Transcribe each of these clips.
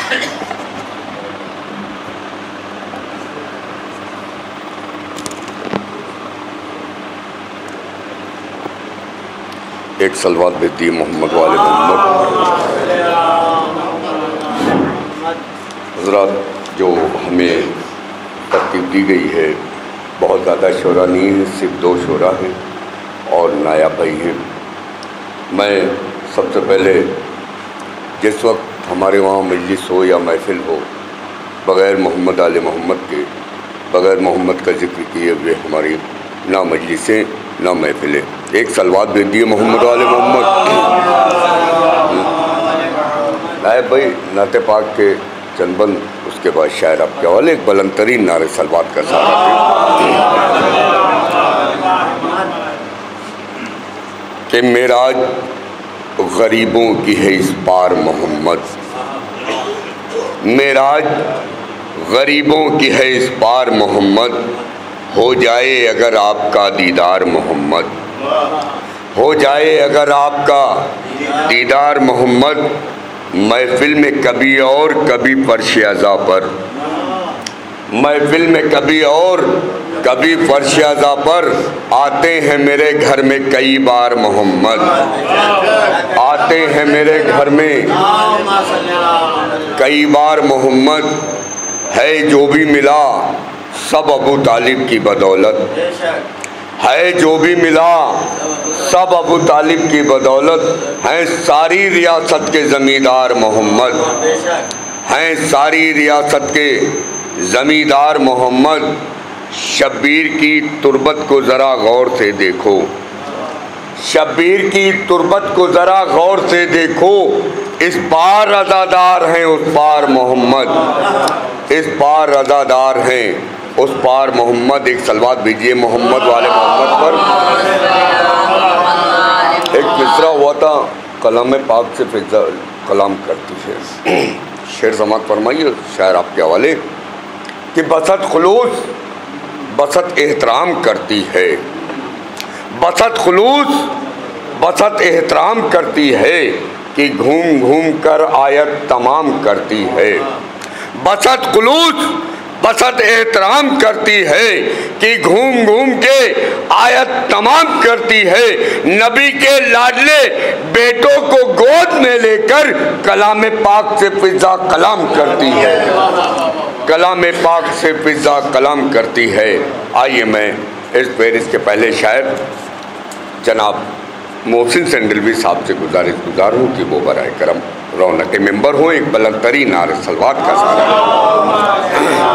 ایک صلوات بھیجتی ہے محمد والے محمد۔ حضرات، جو ہمیں ترتیب دی گئی ہے بہت زیادہ شعراء نہیں ہیں، صرف 2 شعراء ہیں اور نایاب بھائی ہیں۔ میں سب سے پہلے جس وقت ہمارے وہاں مجلس ہو یا محفل ہو، بغیر محمد آل محمد کے، بغیر محمد کا ذکر کیے ہوئے ہماری نہ مجلسیں نہ محفلیں۔ ایک صلوات بھیج دیے محمد آل محمد۔ نائب بھائی نعت پاک کے چند بند، اس کے بعد شاعر آپ کے حوالے ایک بلند ترین نعرے صلوات کا ساتھ کہ معراج غریبوں کی ہے اس پار محمد، معراج غریبوں کی ہے اس پار محمد، ہو جائے اگر آپ کا دیدار محمد، ہو جائے اگر آپ کا دیدار محمد، محفل میں کبھی اور کبھی فرش عزا پر، محفل میں کبھی اور کبھی فرش عزا پر، آتے ہیں میرے گھر میں کئی بار محمد، آتے ہیں میرے گھر میں کئی بار محمد، ہے جو بھی ملا سب ابو طالب کی بدولت، ہے جو بھی ملا سب ابو طالب کی بدولت، ہیں ساری ریاست کے زمیندار محمد، ہیں ساری ریاست کے زمیندار محمد، شبیر کی تربت کو ذرا غور سے دیکھو، شبیر کی تربت کو ذرا غور سے دیکھو، اس پار رضادار ہیں اس پار محمد، اس پار رضادار ہیں اس پار محمد۔ ایک صلوات بھیجیے محمد والے محمد پر۔ ایک مصرع ہوا تھا، کلام پاک سے فضا کلام کرتی ہے، شعر سماعت فرمائیے، شاعر آپ کے حوالے کہ بسط خلوص بسط احترام کرتی ہے، بسط خلوص بسط احترام کرتی ہے کہ گھوم گھوم کر آیت تمام کرتی ہے، بسط خلوص بسط احترام کرتی ہے کہ گھوم گھوم کے آیت تمام کرتی ہے، نبی کے لاڈلے بیٹوں کو گود میں لے کر کلام پاک سے فضا کلام کرتی ہے، کلام پاک سے فضا کلام کرتی ہے۔ آئیے میں اس فہرست کے پہلے شاعر جناب محسن سینڈلوی صاحب سے گزار ہوں کہ وہ برائے کرم رونق ممبر ہوں، ایک بلند ترین نعرہ صلوات کا ساتھ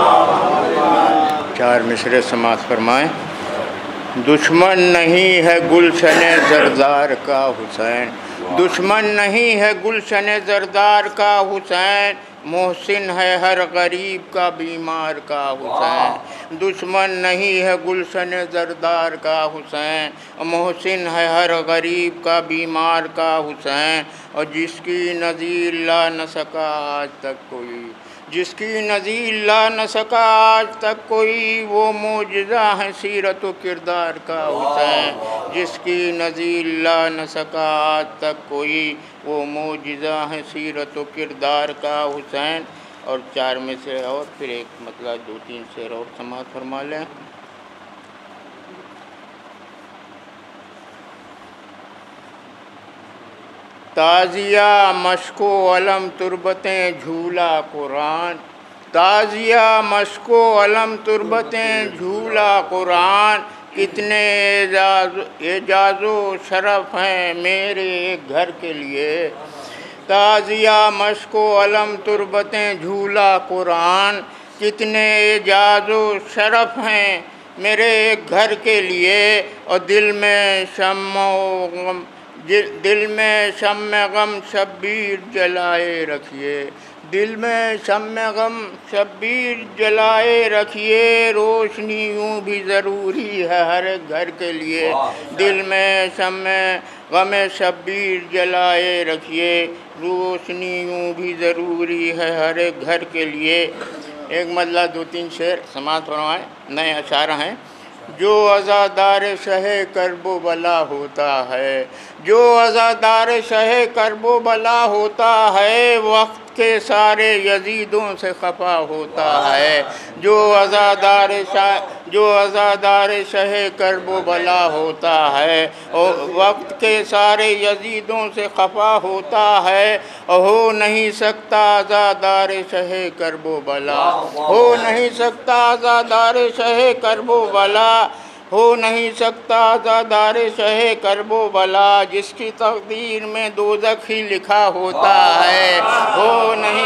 4 مصرعے سماعت فرمائیں۔ دشمن نہیں ہے گلشن زردار کا حسین، دشمن نہیں ہے گلشن زردار کا حسین، محسن ہے ہر غریب کا بیمار کا حسین، دشمن نہیں ہے گلشن زردار کا حسین، محسن ہے ہر غریب کا بیمار کا حسین، اور جس کی نظیر لا نہ سکا آج تک کوئی، جس کی نظیر لا نہ سکا آج تک کوئی، وہ معجزہ ہے سیرت و کردار کا حسین، جس کی نظیر لا نہ سکا آج تک کوئی، وہ معجزہ ہے سیرت و کردار کا حسین۔ اور 4 میں سے اور پھر ایک مطلب 2-3 شعر اور سماعت فرما لیں۔ تازیہ مشق و علم تربتیں جھولا قرآن، تازیہ مشق و علم تربتیں جھولا قرآن، کتنے اعجاز و شرف ہیں میرے گھر کے لیے، تازیہ مشق و علم تربتیں جھولا قرآن، کتنے اعجاز و شرف ہیں میرے گھر کے لیے، اور دل میں شمع غم شبیر جلائے رکھیے، دل میں شمع غم شبیر جلائے رکھیے، روشنی یوں بھی ضروری ہے ہر ایک گھر کے لیے، دل میں شمع غم شبیر جلائے رکھیے، روشنی یوں بھی ضروری ہے ہر ایک گھر کے لیے۔ ایک مطلب 2-3 شعر سماعت فرمائیں، نئے اشعار ہیں۔ جو عزادار شہ کرب و بلا ہوتا ہے، جو عزادار شہ کرب و بلا ہوتا ہے، وقت کے سارے یزیدوں سے خفا ہوتا ہے، جو عزادار شہ کرب و بلا ہوتا ہے، اور وقت کے سارے یزیدوں سے خفا ہوتا ہے، ہو نہیں سکتا عزادار شہ کرب و بلا، ہو نہیں سکتا عزادار شہ کرب و بلا، ہو نہیں سکتا عزادار شہ کرب و بلا، جس کی تقدیر میں دوزخ ہی لکھا ہوتا ہے، ہو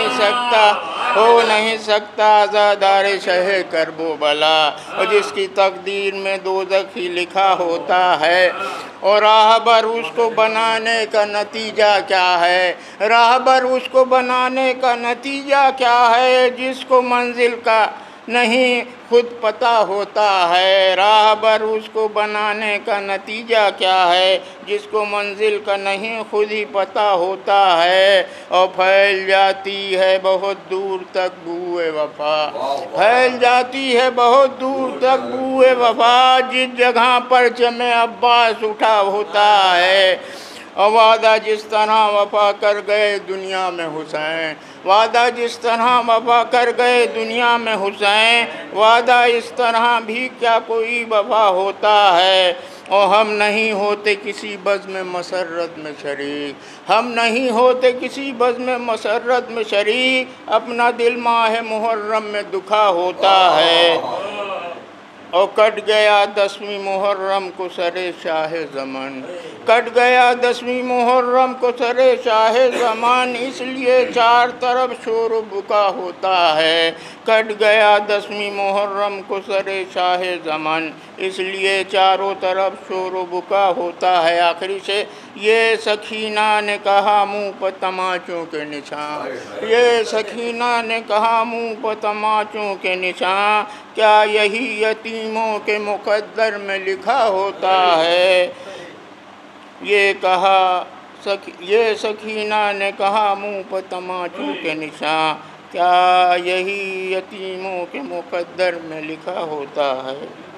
نہیں سکتا عزادار شہ کرب و بلا، اور جس کی تقدیر میں دوزخ ہی لکھا ہوتا ہے۔ اور راہبر اس کو بنانے کا نتیجہ کیا ہے، راہبر اس کو بنانے کا نتیجہ کیا ہے، جس کو منزل کا نہیں خود پتہ ہوتا ہے، راہبر اس کو بنانے کا نتیجہ کیا ہے، جس کو منزل کا نہیں خود ہی پتہ ہوتا ہے، اور پھیل جاتی ہے بہت دور تک بوئے وفا، پھیل جاتی ہے بہت دور تک بوئے وفا، جس جگہ پرچم عباس اٹھا ہوتا ہے، اور وعدہ جس طرح وفا کر گئے دنیا میں حسین، وعدہ جس طرح وفا کر گئے دنیا میں حسین، وعدہ اس طرح بھی کیا کوئی وفا ہوتا ہے، اور ہم نہیں ہوتے کسی بزم مسرت میں شریک، ہم نہیں ہوتے کسی بزم مسرت میں شریک، اپنا دل ماہ محرم میں دکھا ہوتا ہے، اور کٹ گیا 10ویں محرم کو سر شاہ زمان، کٹ گیا 10ویں محرم کو سر شاہ زمان، اس لیے چار طرف شور و بکا ہوتا ہے، کٹ گیا 10ویں محرم کو سر شاہ زمان، اس لیے چاروں طرف شور و بکا ہوتا ہے۔ آخری سے یہ سکینہ نے کہا منہ پر تماچوں کے نشان، یہ سکینہ نے کہا منہ پر تماچوں کے نشان، کیا یہی یتیموں کے مقدر میں لکھا ہوتا ہے، یہ سکینہ نے کہا منہ پر تماچوں کے نشان، کیا یہی یتیموں کے مقدر میں لکھا ہوتا ہے۔